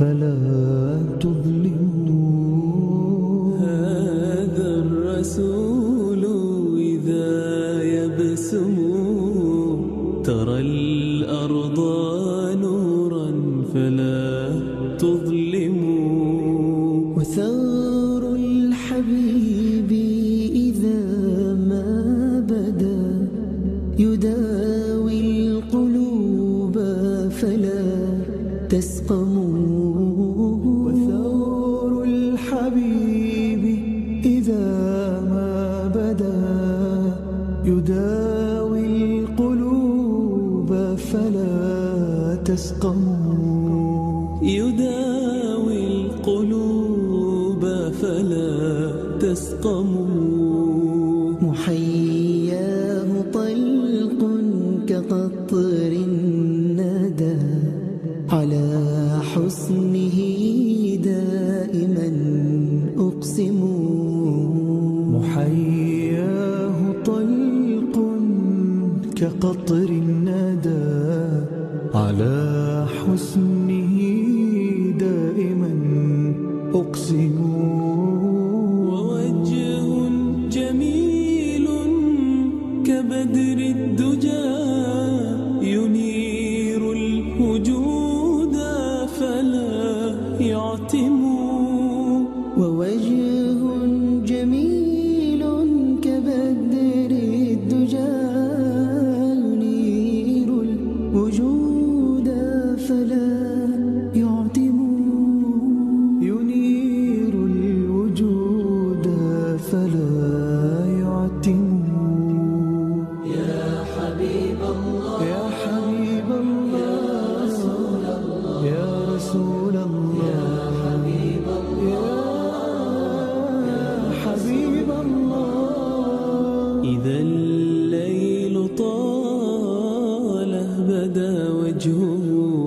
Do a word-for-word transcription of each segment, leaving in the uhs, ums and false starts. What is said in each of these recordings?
فلا تظلموا. هذا الرسول إذا يبسم ترى الأرض نورا فلا تظلموا. وثار الحبيب إذا ما بدا يداوي القلوب فلا تسقموا. وثار الحبيب إذا ما بدا يداوي القلوب فلا تسقموا. يداوي القلوب فلا تسقموا. محياه طلق كقطر الندى على حسنه دائما أقسم. محياه طلق كقطر الندى على حسنه دائما أقسم. ووجه جميل كبدر الدجى ينير الوجود فلا يعتم. ووجه جميل كبدر الدجى ينير الوجود فلا يعتم. ينير الوجود فلا يعتم. يا حبيب الله يا حبيب الله يا رسول الله يا رسول الله يا حبيب الله يا حبيب الله. إذا الليل طاله بدا وجهه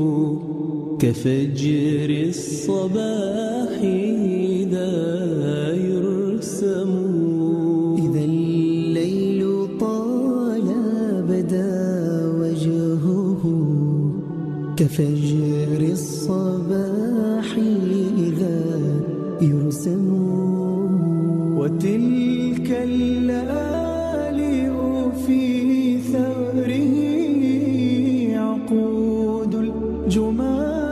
كفجر الصباح إذا يرسم. إذا الليل طال بدا وجهه كفجر الصباح إذا يرسم. وتلك اللآلئ في ثغره عقود الجمال